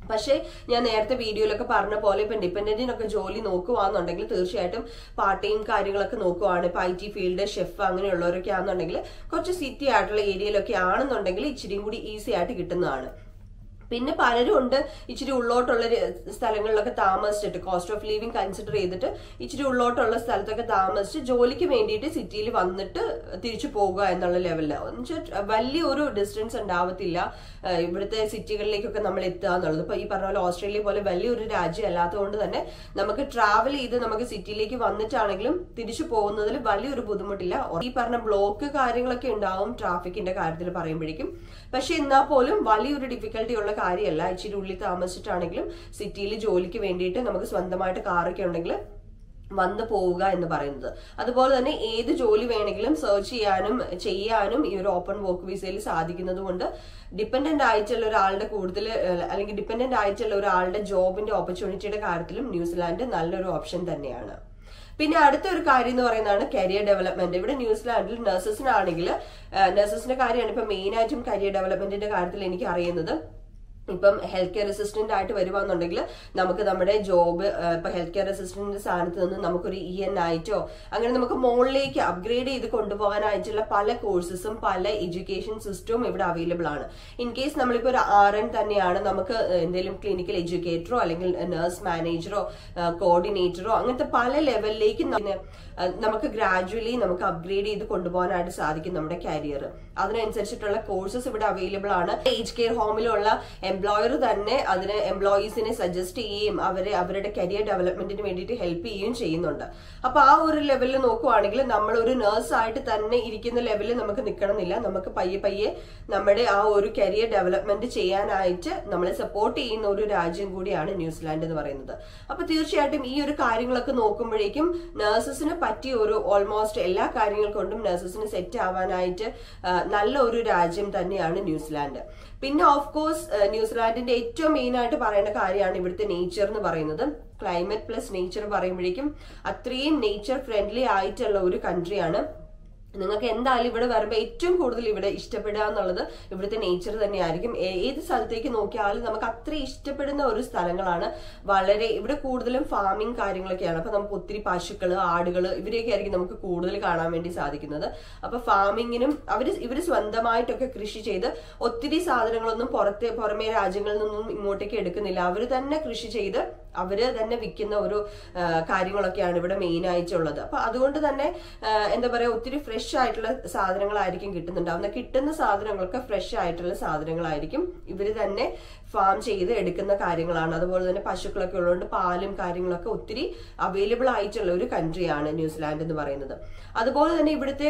Speaker 1: പക്ഷേ ഞാൻ നേരത്തെ വീഡിയോയിലൊക്കെ പറഞ്ഞ പോലെ ഇപ്പം ഡിപ്പെൻഡന്റിനൊക്കെ ജോലി നോക്കുവാന്നുണ്ടെങ്കിൽ തീർച്ചയായിട്ടും പാർട്ട് ടൈം കാര്യങ്ങളൊക്കെ നോക്കുവാണ്. ഇപ്പം ഐ ടി ഫീൽഡ്, ഷെഫ് അങ്ങനെയുള്ളവരൊക്കെ ആണെന്നുണ്ടെങ്കിൽ കുറച്ച് സിറ്റി ആയിട്ടുള്ള ഏരിയയിലൊക്കെ ആണെന്നുണ്ടെങ്കിൽ ഇച്ചിരിയും കൂടി ഈസി ആയിട്ട് കിട്ടുന്നതാണ്. പിന്നെ പലരും ഉണ്ട് ഇച്ചിരി ഉള്ളോട്ടുള്ള സ്ഥലങ്ങളിലൊക്കെ താമസിച്ചിട്ട് കോസ്റ്റ് ഓഫ് ലിവിങ് കൺസിഡർ ചെയ്തിട്ട് ഇച്ചിരി ഉള്ളോട്ടുള്ള സ്ഥലത്തൊക്കെ താമസിച്ച് ജോലിക്ക് വേണ്ടിയിട്ട് സിറ്റിയിൽ വന്നിട്ട് തിരിച്ചു പോകുക എന്നുള്ള ലെവലിൽ എന്നുവെച്ചാൽ വലിയൊരു ഡിസ്റ്റൻസ് ഉണ്ടാവത്തില്ല ഇവിടുത്തെ സിറ്റികളിലേക്കൊക്കെ നമ്മൾ എത്തുക എന്നുള്ളത്. ഇപ്പൊ ഈ പറഞ്ഞ പോലെ ഓസ്ട്രേലിയ പോലെ വലിയൊരു രാജ്യം അല്ലാത്തതുകൊണ്ട് തന്നെ നമുക്ക് ട്രാവൽ ചെയ്ത് നമുക്ക് സിറ്റിയിലേക്ക് വന്നിട്ടാണെങ്കിലും തിരിച്ചു പോകുന്നതിൽ വലിയൊരു ബുദ്ധിമുട്ടില്ല. ഈ പറഞ്ഞ ബ്ലോക്ക് കാര്യങ്ങളൊക്കെ ഉണ്ടാവും ട്രാഫിക്കിന്റെ കാര്യത്തിൽ പറയുമ്പോഴേക്കും. പക്ഷെ എന്നാൽ പോലും വലിയൊരു ഡിഫിക്കൽട്ടി ഉള്ള കാര്യമല്ല. ഇച്ചിരി ഉള്ളിൽ താമസിച്ചിട്ടാണെങ്കിലും സിറ്റിയിൽ ജോലിക്ക് വേണ്ടിയിട്ട് നമുക്ക് സ്വന്തമായിട്ട് കാറൊക്കെ ഉണ്ടെങ്കിൽ വന്നു പോവുക എന്ന് പറയുന്നത്. അതുപോലെ തന്നെ ഏത് ജോലി വേണമെങ്കിലും സെർച്ച് ചെയ്യാനും ചെയ്യാനും ഈ ഒരു ഓപ്പൺ വർക്ക് വിസയിൽ സാധിക്കുന്നത് കൊണ്ട് ഡിപ്പെൻഡന്റ് ആയിട്ടുള്ള ഒരാളുടെ കൂടുതൽ അല്ലെങ്കിൽ ഡിപ്പെൻഡന്റ് ആയിട്ടുള്ള ഒരാളുടെ ജോബിന്റെ ഓപ്പർച്യൂണിറ്റിയുടെ കാര്യത്തിലും ന്യൂസിലാൻഡ് നല്ലൊരു ഓപ്ഷൻ തന്നെയാണ്. പിന്നെ അടുത്തൊരു കാര്യം എന്ന് പറയുന്നതാണ് കരിയർ ഡെവലപ്മെന്റ്. ഇവിടെ ന്യൂസിലാൻഡിൽ നഴ്സസിനാണെങ്കിൽ നഴ്സസിന്റെ കാര്യമാണ് ഇപ്പൊ മെയിൻ ആയിട്ടും കരിയർ ഡെവലപ്മെന്റിന്റെ കാര്യത്തിൽ എനിക്ക് അറിയുന്നത്. ഇപ്പം ഹെൽത്ത് കെയർ അസിസ്റ്റന്റ് ആയിട്ട് വരുവാന്നുണ്ടെങ്കിൽ നമുക്ക് നമ്മുടെ ജോബ് ഇപ്പൊ ഹെൽത്ത് കെയർ അസിസ്റ്റന്റിന്റെ സ്ഥാനത്ത് നിന്ന് നമുക്കൊരു ഇ എൻ ആയിട്ടോ അങ്ങനെ നമുക്ക് മുകളിലേക്ക് അപ്ഗ്രേഡ് ചെയ്ത് കൊണ്ടുപോകാനായിട്ടുള്ള പല കോഴ്സസും പല എഡ്യൂക്കേഷൻ സിസ്റ്റവും ഇവിടെ അവൈലബിൾ ആണ്. ഇൻ കേസ് നമ്മളിപ്പോ ഒരു ആർ എൻ തന്നെയാണ്, നമുക്ക് എന്തെങ്കിലും ക്ലിനിക്കൽ എഡ്യൂക്കേറ്ററോ അല്ലെങ്കിൽ നഴ്സ് മാനേജറോ കോർഡിനേറ്ററോ അങ്ങനത്തെ പല ലെവലിലേക്ക് നമുക്ക് ഗ്രാജുവലി നമുക്ക് അപ്ഗ്രേഡ് ചെയ്ത് കൊണ്ടുപോകാനായിട്ട് സാധിക്കും നമ്മുടെ കരിയർ. അതിനനുസരിച്ചിട്ടുള്ള കോഴ്സസ് ഇവിടെ അവൈലബിൾ ആണ്. ഏജ് കെയർ ഹോമിലുള്ള എംപ്ലോയർ തന്നെ അതിന് എംപ്ലോയീസിനെ സജസ്റ്റ് ചെയ്യുകയും അവരെ അവരുടെ കരിയർ ഡെവലപ്മെന്റിന് വേണ്ടിയിട്ട് ഹെൽപ്പ് ചെയ്യുകയും ചെയ്യുന്നുണ്ട്. അപ്പൊ ആ ഒരു ലെവലിൽ നോക്കുവാണെങ്കിൽ നമ്മൾ ഒരു നേഴ്സ് ആയിട്ട് തന്നെ ഇരിക്കുന്ന ലെവലിൽ നമുക്ക് നിൽക്കണമെന്നില്ല. നമുക്ക് പയ്യെ പയ്യെ നമ്മുടെ ആ ഒരു കരിയർ ഡെവലപ്മെന്റ് ചെയ്യാനായിട്ട് നമ്മളെ സപ്പോർട്ട് ചെയ്യുന്ന ഒരു രാജ്യം കൂടിയാണ് ന്യൂസിലാൻഡ് എന്ന് പറയുന്നത്. അപ്പൊ തീർച്ചയായിട്ടും ഈ ഒരു കാര്യങ്ങളൊക്കെ നോക്കുമ്പോഴേക്കും നഴ്സസിന് പറ്റിയ ഒരു ഓൾമോസ്റ്റ് എല്ലാ കാര്യങ്ങൾ കൊണ്ടും നഴ്സസിന് സെറ്റ് ആവാനായിട്ട് നല്ല ഒരു രാജ്യം തന്നെയാണ് ന്യൂസിലാൻഡ്. പിന്നെ ഓഫ് കോഴ്സ് ന്യൂസിലാൻഡിന്റെ ഏറ്റവും മെയിൻ ആയിട്ട് പറയേണ്ട കാര്യമാണ് ഇവിടുത്തെ നേച്ചർ എന്ന് പറയുന്നത്. ക്ലൈമറ്റ് പ്ലസ് നേച്ചർ പറയുമ്പോഴേക്കും അത്രയും നേച്ചർ ഫ്രണ്ട്ലി ആയിട്ടുള്ള ഒരു കൺട്രിയാണ്. നിങ്ങൾക്ക് എന്തായാലും ഇവിടെ വരുമ്പോൾ ഏറ്റവും കൂടുതൽ ഇവിടെ ഇഷ്ടപ്പെടുക എന്നുള്ളത് ഇവിടുത്തെ നേച്ചർ തന്നെയായിരിക്കും. ഏത് സ്ഥലത്തേക്ക് നോക്കിയാലും നമുക്ക് അത്ര ഇഷ്ടപ്പെടുന്ന ഒരു സ്ഥലങ്ങളാണ്. വളരെ ഇവിടെ കൂടുതലും ഫാമിംഗ് കാര്യങ്ങളൊക്കെയാണ്. അപ്പൊ നമുക്ക് ഒത്തിരി പശുക്കള്, ആടുകള് ഇവരെയൊക്കെ ആയിരിക്കും നമുക്ക് കൂടുതൽ കാണാൻ വേണ്ടി സാധിക്കുന്നത്. അപ്പൊ ഫാമിങ്ങിനും അവര് ഇവര് സ്വന്തമായിട്ടൊക്കെ കൃഷി ചെയ്ത് ഒത്തിരി സാധനങ്ങളൊന്നും പുറത്തെ പുറമേ രാജ്യങ്ങളിൽ നിന്നും ഇങ്ങോട്ടേക്ക് എടുക്കുന്നില്ല. അവര് തന്നെ കൃഷി ചെയ്ത് അവര് തന്നെ വിൽക്കുന്ന ഒരു കാര്യങ്ങളൊക്കെയാണ് ഇവിടെ മെയിൻ ആയിട്ടുള്ളത്. അപ്പൊ അതുകൊണ്ട് തന്നെ എന്താ പറയാ ഒത്തിരി ഫ്രഷ് ആയിട്ടുള്ള സാധനങ്ങളായിരിക്കും കിട്ടുന്നുണ്ടാവുന്ന. കിട്ടുന്ന സാധനങ്ങളൊക്കെ ഫ്രഷ് ആയിട്ടുള്ള സാധനങ്ങളായിരിക്കും ഇവര് തന്നെ ഫാം ചെയ്ത് എടുക്കുന്ന കാര്യങ്ങളാണ്. അതുപോലെ തന്നെ പശുക്കളൊക്കെ ഉള്ളതുകൊണ്ട് പാലും കാര്യങ്ങളൊക്കെ ഒത്തിരി അവൈലബിൾ ആയിട്ടുള്ള ഒരു കൺട്രിയാണ് ന്യൂസിലാൻഡ് എന്ന് പറയുന്നത്. അതുപോലെ തന്നെ ഇവിടുത്തെ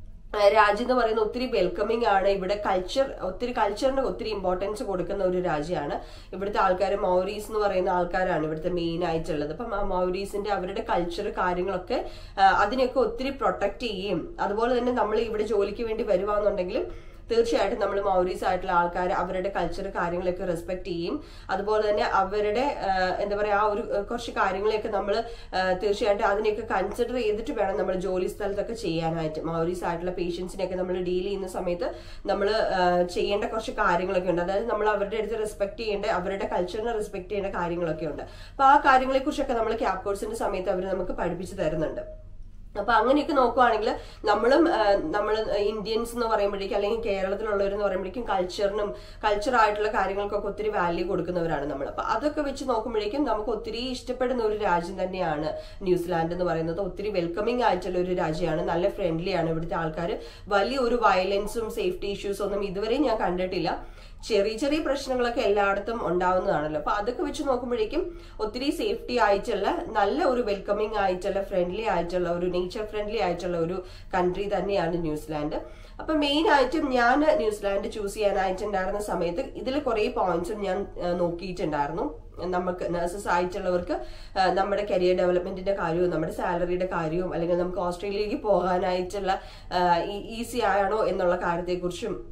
Speaker 1: രാജ്യം എന്ന് പറയുന്നത് ഒത്തിരി വെൽക്കമിങ് ആണ്. ഇവിടെ കൾച്ചർ ഒത്തിരി കൾച്ചറിന് ഒത്തിരി ഇമ്പോർട്ടൻസ് കൊടുക്കുന്ന ഒരു രാജ്യമാണ്. ഇവിടുത്തെ ആൾക്കാർ മൗറീസ് എന്ന് പറയുന്ന ആൾക്കാരാണ് ഇവിടുത്തെ മെയിൻ ആയിട്ടുള്ളത്. അപ്പം ആ മൗറീസിന്റെ അവരുടെ കൾച്ചർ കാര്യങ്ങളൊക്കെ അതിനെയൊക്കെ ഒത്തിരി പ്രൊട്ടക്ട് ചെയ്യുകയും അതുപോലെ തന്നെ നമ്മൾ ഇവിടെ ജോലിക്ക് വേണ്ടി വരുവാന്നുണ്ടെങ്കിലും തീർച്ചയായിട്ടും നമ്മൾ മൗറീസ് ആയിട്ടുള്ള ആൾക്കാർ അവരുടെ കൾച്ചർ കാര്യങ്ങളൊക്കെ റെസ്പെക്ട് ചെയ്യും. അതുപോലെ തന്നെ അവരുടെ എന്താ പറയാ ആ ഒരു കുറച്ച് കാര്യങ്ങളെയൊക്കെ നമ്മൾ തീർച്ചയായിട്ടും അതിനെയൊക്കെ കൺസിഡർ ചെയ്തിട്ട് വേണം നമ്മൾ ജോലി സ്ഥലത്തൊക്കെ ചെയ്യാനായിട്ട്. മൗറീസ് ആയിട്ടുള്ള പേഷ്യൻസിനെയൊക്കെ നമ്മൾ ഡീൽ ചെയ്യുന്ന സമയത്ത് നമ്മൾ ചെയ്യേണ്ട കുറച്ച് കാര്യങ്ങളൊക്കെ ഉണ്ട്. അതായത് നമ്മൾ അവരുടെ അടുത്ത് റെസ്പെക്ട് ചെയ്യേണ്ട അവരുടെ കൾച്ചറിനെ റെസ്പെക്ട് ചെയ്യേണ്ട കാര്യങ്ങളൊക്കെ ഉണ്ട്. അപ്പൊ ആ കാര്യങ്ങളെ കുറിച്ചൊക്കെ നമ്മൾ ക്യാപ് കോഴ്സിന്റെ സമയത്ത് അവർ നമുക്ക് പഠിപ്പിച്ചു തരുന്നുണ്ട്. അപ്പൊ അങ്ങനെയൊക്കെ നോക്കുവാണെങ്കിൽ നമ്മളും നമ്മൾ ഇന്ത്യൻസ് എന്ന് പറയുമ്പോഴേക്കും അല്ലെങ്കിൽ കേരളത്തിലുള്ളവരെന്ന് പറയുമ്പോഴേക്കും കൾച്ചറിനും കൾച്ചറായിട്ടുള്ള കാര്യങ്ങൾക്കൊക്കെ ഒത്തിരി വാല്യൂ കൊടുക്കുന്നവരാണ് നമ്മൾ. അപ്പൊ അതൊക്കെ വെച്ച് നോക്കുമ്പോഴേക്കും നമുക്ക് ഒത്തിരി ഇഷ്ടപ്പെടുന്ന ഒരു രാജ്യം തന്നെയാണ് ന്യൂസിലാൻഡ് എന്ന് പറയുന്നത്. ഒത്തിരി വെൽക്കമിങ് ആയിട്ടുള്ള ഒരു രാജ്യമാണ്. നല്ല ഫ്രണ്ട്ലി ആണ് ഇവിടുത്തെ ആൾക്കാർ. വലിയൊരു വയലൻസും സേഫ്റ്റി ഇഷ്യൂസും ഒന്നും ഇതുവരെ ഞാൻ കണ്ടിട്ടില്ല. ചെറിയ ചെറിയ പ്രശ്നങ്ങളൊക്കെ എല്ലായിടത്തും ഉണ്ടാവുന്നതാണല്ലോ. അപ്പൊ അതൊക്കെ വെച്ച് നോക്കുമ്പോഴേക്കും ഒത്തിരി സേഫ്റ്റി ആയിട്ടുള്ള നല്ല ഒരു വെൽക്കമിങ് ആയിട്ടുള്ള ഫ്രണ്ട്ലി ആയിട്ടുള്ള ഒരു നേച്ചർ ഫ്രണ്ട്ലി ആയിട്ടുള്ള ഒരു കൺട്രി തന്നെയാണ് ന്യൂസിലാൻഡ്. അപ്പൊ മെയിൻ ആയിട്ടും ഞാൻ ന്യൂസിലാൻഡ് ചൂസ് ചെയ്യാനായിട്ടുണ്ടായിരുന്ന സമയത്ത് ഇതിൽ കുറെ പോയിന്റ്സും ഞാൻ നോക്കിയിട്ടുണ്ടായിരുന്നു. നമുക്ക് നഴ്സസ് ആയിട്ടുള്ളവർക്ക് നമ്മുടെ കരിയർ ഡെവലപ്മെന്റിന്റെ കാര്യവും നമ്മുടെ സാലറിയുടെ കാര്യവും അല്ലെങ്കിൽ നമുക്ക് ഓസ്ട്രേലിയയിലേക്ക് പോകാനായിട്ടുള്ള ഈസി ആണോ എന്നുള്ള കാര്യത്തെക്കുറിച്ചും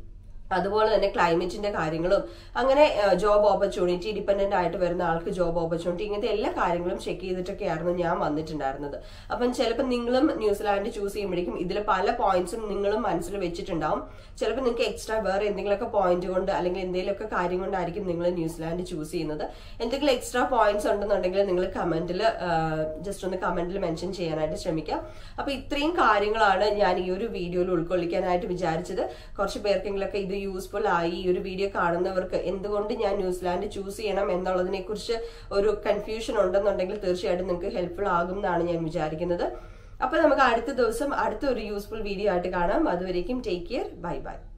Speaker 1: അതുപോലെ തന്നെ ക്ലൈമറ്റിന്റെ കാര്യങ്ങളും അങ്ങനെ ജോബ് ഓപ്പർച്യൂണിറ്റി ഡിപ്പെൻഡന്റ് ആയിട്ട് വരുന്ന ആൾക്ക് ജോബ് ഓപ്പർച്യൂണിറ്റി ഇങ്ങനത്തെ എല്ലാ കാര്യങ്ങളും ചെക്ക് ചെയ്തിട്ടൊക്കെയായിരുന്നു ഞാൻ വന്നിട്ടുണ്ടായിരുന്നത്. അപ്പം ചിലപ്പോൾ നിങ്ങളും ന്യൂസിലാൻഡ് ചൂസ് ചെയ്യുമ്പോഴേക്കും ഇതിൽ പല പോയിന്റ്സും നിങ്ങളും മനസ്സിൽ വെച്ചിട്ടുണ്ടാവും. ചിലപ്പോൾ നിങ്ങൾക്ക് എക്സ്ട്രാ വേറെ എന്തെങ്കിലുമൊക്കെ പോയിന്റ് കൊണ്ട് അല്ലെങ്കിൽ എന്തെങ്കിലുമൊക്കെ കാര്യം കൊണ്ടായിരിക്കും നിങ്ങൾ ന്യൂസിലാൻഡ് ചൂസ് ചെയ്യുന്നത്. എന്തെങ്കിലും എക്സ്ട്രാ പോയിന്റ്സ് ഉണ്ടെന്നുണ്ടെങ്കിൽ നിങ്ങൾ കമന്റിൽ ജസ്റ്റ് ഒന്ന് കമന്റിൽ മെൻഷൻ ചെയ്യാനായിട്ട് ശ്രമിക്കാം. അപ്പൊ ഇത്രയും കാര്യങ്ങളാണ് ഞാൻ ഈ ഒരു വീഡിയോയിൽ ഉൾക്കൊള്ളിക്കാനായിട്ട് വിചാരിച്ചത്. കുറച്ച് പേർക്കെങ്കിലൊക്കെ ഇത് യൂസ്ഫുൾ ആയി. ഈ ഒരു വീഡിയോ കാണുന്നവർക്ക് എന്തുകൊണ്ട് ഞാൻ ന്യൂസിലാൻഡ് ചൂസ് ചെയ്യണം എന്നുള്ളതിനെ കുറിച്ച് ഒരു കൺഫ്യൂഷൻ ഉണ്ടെന്നുണ്ടെങ്കിൽ തീർച്ചയായിട്ടും നിങ്ങൾക്ക് ഹെൽപ്ഫുൾ ആകും എന്നാണ് ഞാൻ വിചാരിക്കുന്നത്. അപ്പൊ നമുക്ക് അടുത്ത ദിവസം അടുത്ത ഒരു യൂസ്ഫുൾ വീഡിയോ ആയിട്ട് കാണാം. അതുവരേക്കും ടേക്ക് കെയർ, ബൈ ബൈ.